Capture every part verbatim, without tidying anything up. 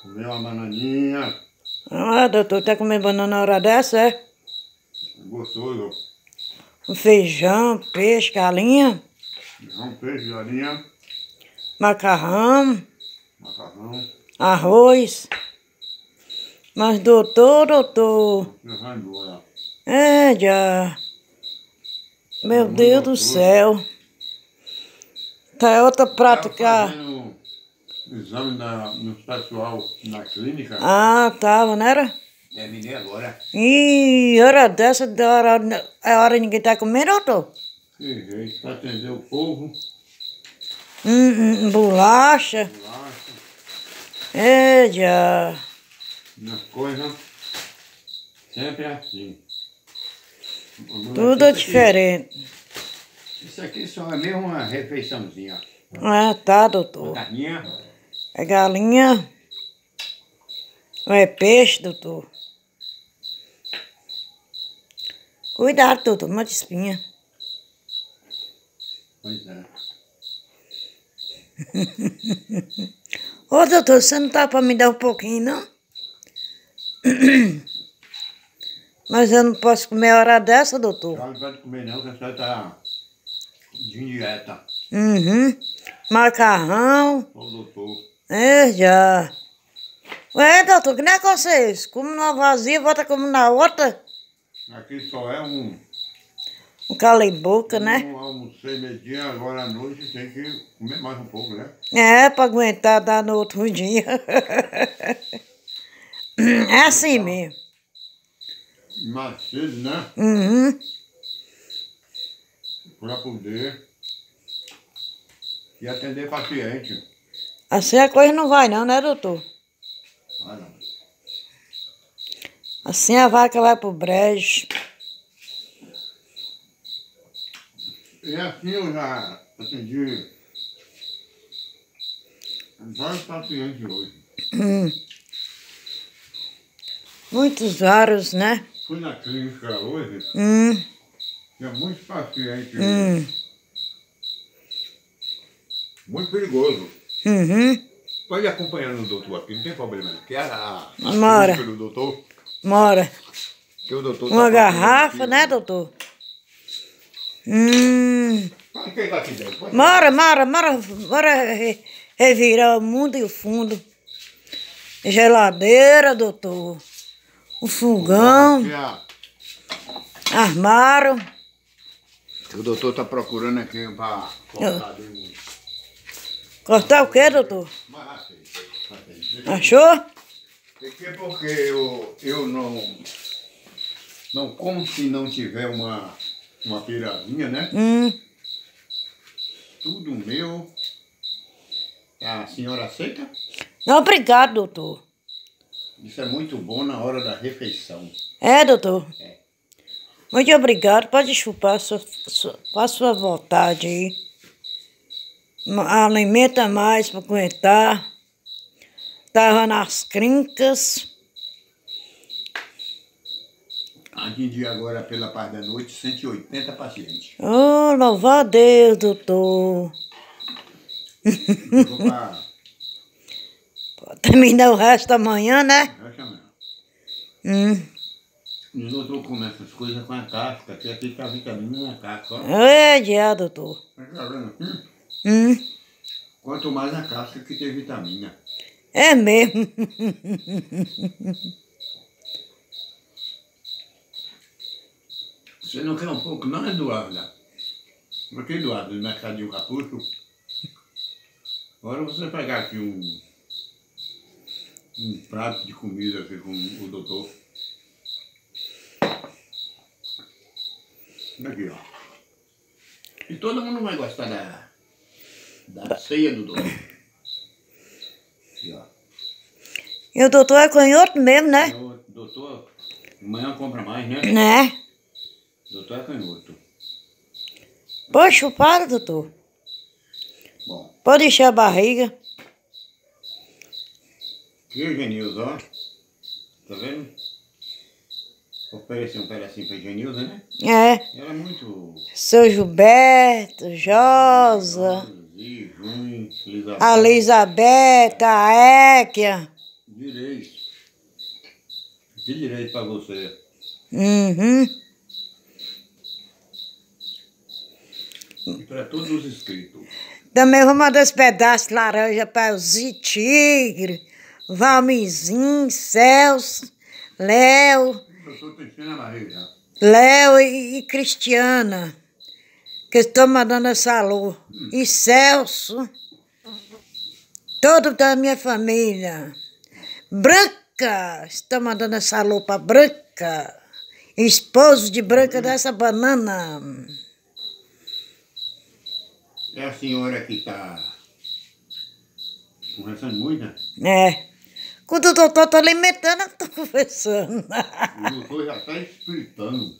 Comer uma bananinha. Ah, doutor, tá comendo banana na hora dessa, é? Gostoso. Um feijão, peixe, galinha, Feijão, peixe, galinha, macarrão, macarrão. arroz. Mas doutor, doutor, Feijão embora. é já. Meu Muito Deus do gostoso. céu. Tá outra prato que Tava a... fazendo exame na, no pessoal na clínica. Ah, tava, não era? Terminei agora. Ih, hora dessa, da hora, é hora ninguém tá comendo, doutor? Que jeito, pra atender o povo. Hum, hum, bolacha. Bolacha, É já. minhas coisas. Sempre assim. Tudo diferente. Isso aqui só é mesmo uma refeiçãozinha. Ah, tá, doutor. Carninha. É galinha. Não é peixe, doutor. Cuidado, doutor, uma espinha. Pois é. Ô, doutor, você não tá pra me dar um pouquinho, não? Mas eu não posso comer a hora dessa, doutor. Já não pode comer não, que a senhora tá de dieta. Uhum. Macarrão. Ô doutor. É, já. Ué, doutor, que negócio é esse? Como numa vazia, volta como na outra. Aqui só é um... Um cala-boca, né? Um almocei meio-dia, agora à noite tem que comer mais um pouco, né? É, pra aguentar dar no outro dia. É assim mesmo. Mais cedo, né? Uhum. Pra poder e atender paciente. Assim a coisa não vai não, né, doutor? Ah, não. Assim a vaca vai pro brejo. E assim eu já atendi vários pacientes hoje. Hum. Muitos vários, né? Fui na clínica hoje, Hum. tinha muitos pacientes. Hum. Muito perigoso. Uhum. Pode ir acompanhando o doutor aqui, não tem problema não. Que a, a, a Mora. clínica do doutor, Mora. que o doutor Uma tá garrafa, aqui, né, doutor? Hum. Pode pegar aqui dentro. Pode Mora, mora, mora, mora re- revirar o mundo e o fundo. Geladeira, doutor. O fogão. Aqui a- Armário. O doutor tá procurando aqui para cortar dele. Cortar o quê, doutor? Mas achei, achei. Achou? Porque, porque eu, eu não, não como se não tiver uma, uma pirazinha, né? Hum. Tudo meu. A senhora aceita? Não, obrigado, doutor. Isso é muito bom na hora da refeição. É, doutor? É. Muito obrigado. Pode chupar a sua, sua, a sua vontade aí. Ma- Alimenta mais para aguentar. Tava nas crincas. Atendi agora pela parte da noite cento e oitenta pacientes. Oh, louvar a Deus, doutor. Eu vou para... Pode terminar o resto da manhã, né? Hum. Os doutor comem essas coisas com a casca, que aqui tá a vitamina na casca, ó. É, já, doutor. Tá vendo aqui? Hum. Quanto mais a casca que tem vitamina. É mesmo. Você não quer um pouco não, Eduarda? Aqui, Eduardo, do Mercadinho Capucho. Agora você pegar aqui um, um prato de comida aqui com o doutor. Aqui, ó. E todo mundo vai gostar da, da ceia do doutor. Aqui, ó. E o doutor é canhoto mesmo, né? O doutor, amanhã compra mais, né? Né? O doutor é canhoto. Pode chupar, doutor. Bom, Pode encher a barriga. aqui, Genilza, ó. Tá vendo? Vou oferecer um pedacinho pra Genilza, né? É. Ela é muito... Seu Gilberto, Josa, Zi, Jun, Elizabeth. a Elizabeth, a Équia. Direito. Que direito pra você. Uhum. E para todos os inscritos. Também vou mandar esse pedaço de laranja para o Tigre, Valmizinho, Celso, Léo, Eu estou tentando a barriga já. Léo e, e Cristiana, que estão mandando esse alô. Hum. E Celso, todo da minha família. Branca, estão mandando esse alô para Branca, esposo de Branca hum. dessa banana. É a senhora que está conversando muito, né? É. Quando o doutor está alimentando, eu estou conversando. O doutor já está explicando.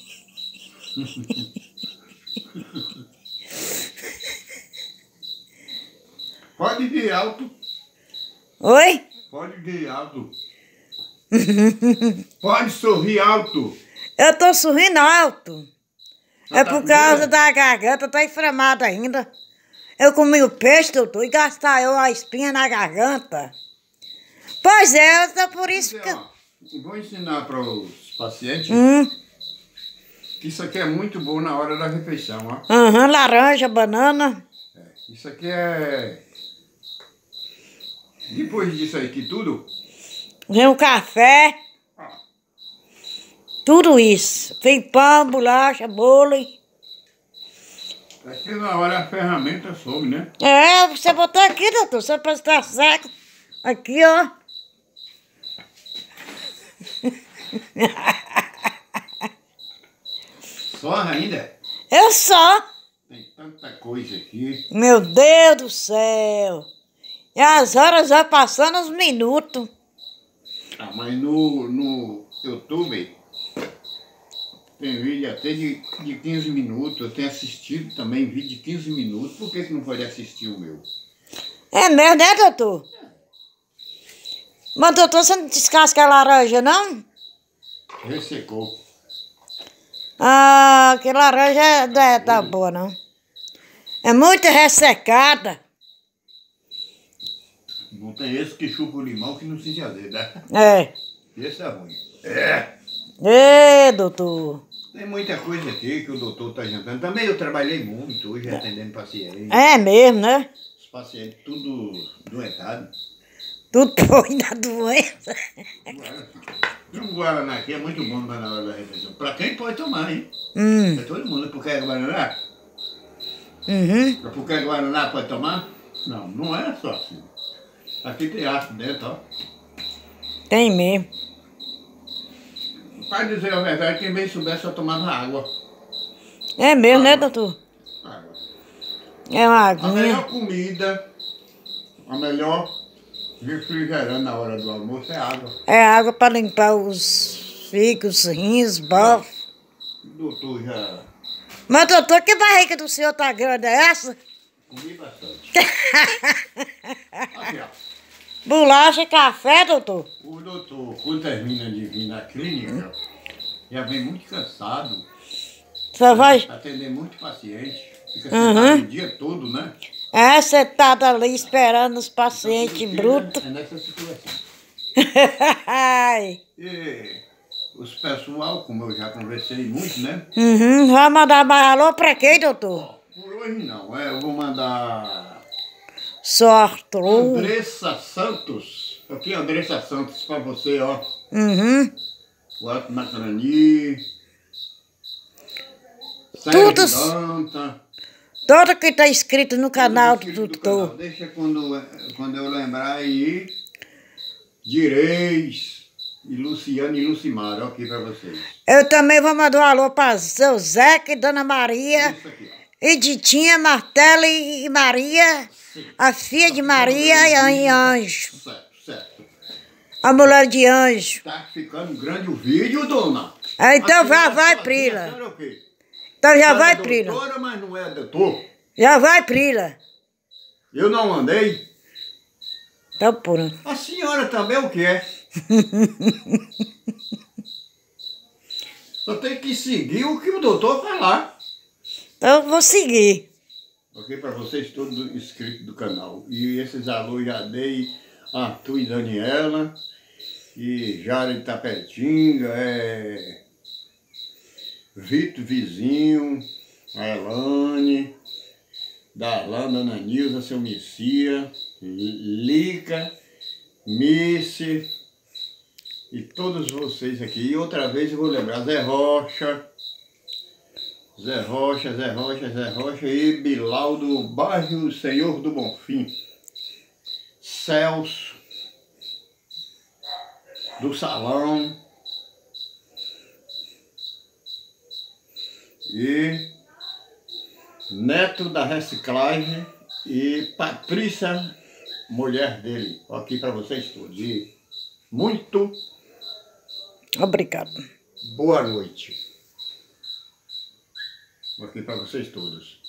Pode ir alto. Oi? Pode ir alto. Pode sorrir alto. Eu estou sorrindo alto. Já é tá por causa comendo? da garganta, tá inflamada ainda. Eu comi o peixe, doutor, e gastar eu a espinha na garganta. Pois é, é por isso Dizer, que... ó, vou ensinar para os pacientes Hum. que isso aqui é muito bom na hora da refeição, ó. Aham, uhum, laranja, banana. É, isso aqui é... Depois disso aqui tudo... Vem o café. Ah, Tudo isso. Vem pão, bolacha, bolo. aqui na hora a ferramenta some, né? É, você botou aqui, doutor, só para estar seco. Aqui, ó. Só ainda? Eu só. Tem tanta coisa aqui. Meu Deus do céu. E as horas vai passando os minutos. Ah, mas no, no YouTube tem vídeo até de, de quinze minutos. Eu tenho assistido também vídeo de quinze minutos. Por que que não pode assistir o meu? É mesmo, né, doutor? Mas, doutor, você não descasca a laranja, não? Ressecou. Ah, que laranja é, não é tá boa, não. É muito ressecada. Não tem esse que chupa o limão que não se azedo, né? É. Esse é ruim. É. Ê, doutor. Tem muita coisa aqui que o doutor está jantando. Também eu trabalhei muito hoje atendendo pacientes. É mesmo, né? Os pacientes tudo doentados. Tudo põe na doença. Um guaraná aqui é muito bom para na hora da refeição. Para quem pode tomar, hein? Hum. É todo mundo. Porque é guaraná? Uhum. Porque é guaraná pode tomar? Não, não é só assim. Aqui tem ácido dentro, ó. Tem mesmo. Para dizer a verdade, quem bem souber só tomava água. É mesmo, água. né, doutor? Água. É uma A aguinha. melhor comida, a melhor refrigerante na hora do almoço é água. É água para limpar os fígados, rins, bofos. O doutor já Mas, doutor, que barriga do senhor tá grande é essa? comi bastante. Aqui, ó. Bolacha, café, doutor? O doutor, quando termina de vir na clínica, já vem muito cansado. Você vai... Atender muito paciente. Fica Uhum. sentado o dia todo, né? É, sentado ali esperando os pacientes Então, brutos. É nessa situação. Ai. E os pessoal, como eu já conversei muito, né? Uhum. Vai mandar mais alô pra quem, doutor? Por hoje não, é, eu vou mandar Sorte. Andressa Santos. Aqui, Andressa Santos, pra você, ó. Uhum. O Alto Macarani. Tudo- Sérgio Danta. Todo que tá inscrito no canal do Tudo do doutor. canal. Deixa quando, quando eu lembrar aí. Direis e Luciano e Lucimar, ó, aqui pra vocês. Eu também vou mandar um alô para seu Zeca e Dona Maria. Isso aqui, ó. E Ditinha, Martela e Maria. A filha de Maria e Anjo. Certo, certo. A mulher de Anjo. Tá ficando grande o vídeo, dona. Ah, então A vai, senhora vai, só- a Prila. senhora é o quê? Então já A senhora vai, é Prila. doutora, mas não é doutor. Já vai, Prila. Eu não andei. Então pronto. A senhora também o que é? Só tem que seguir o que o doutor falar. Então eu vou seguir. Ok, para vocês todos inscritos do canal. E esses alôs já dei Arthur e Daniela, e Jara de Tapetinga, é, Vitor Vizinho, a Elane, Darlan, Ana Nilza, seu Messia, Lica, Missy e todos vocês aqui. E outra vez eu vou lembrar Zé Rocha, Zé Rocha, Zé Rocha, Zé Rocha e Bilal do bairro Senhor do Bonfim, Celso do Salão e Neto da Reciclagem e Patrícia, mulher dele. Aqui para vocês todos. E muito Obrigado. boa noite. Aqui para vocês todos.